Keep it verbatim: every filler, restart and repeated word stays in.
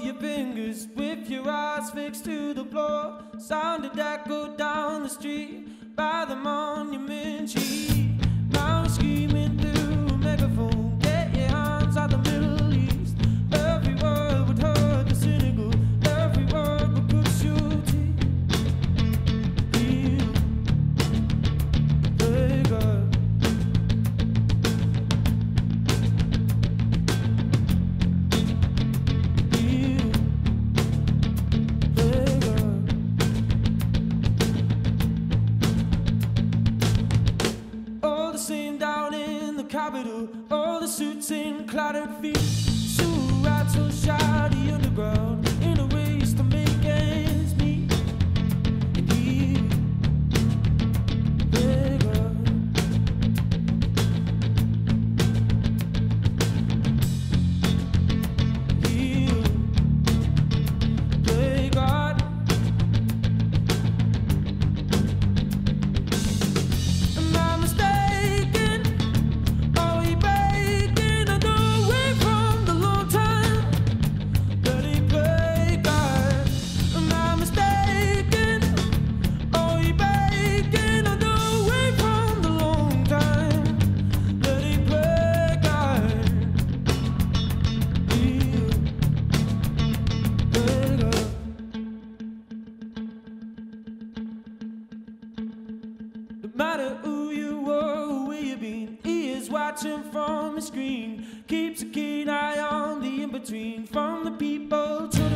your fingers with your eyes fixed to the floor. Sounded that go down the street by the monument tree. Now screaming through a megaphone, get your hands out the Middle East. Every word would hurt the cynical, every word would cut your teeth. Heal, play God. Down in the Capitol, all the suits in clouded feet, surround so shy the underground in a race to make ends meet. And he bigger. He'll play God. Am I mistaken? No matter who you were, who where you been, he is watching from the screen. Keeps a keen eye on the in-between from the people.